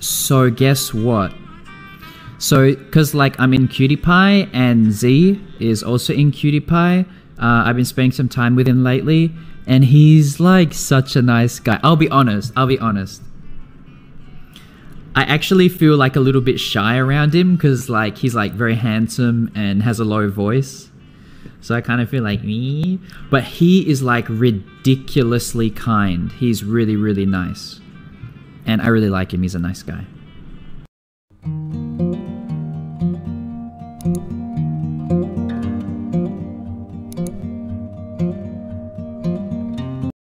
So guess what? So, cause like I'm in Cutie Pie and Z is also in Cutie Pie. I've been spending some time with him lately, and he's like such a nice guy. I'll be honest. I actually feel like a little bit shy around him because like he's like very handsome and has a low voice. So I kind of feel like me, but he is like ridiculously kind. He's really, really nice. And I really like him. He's a nice guy.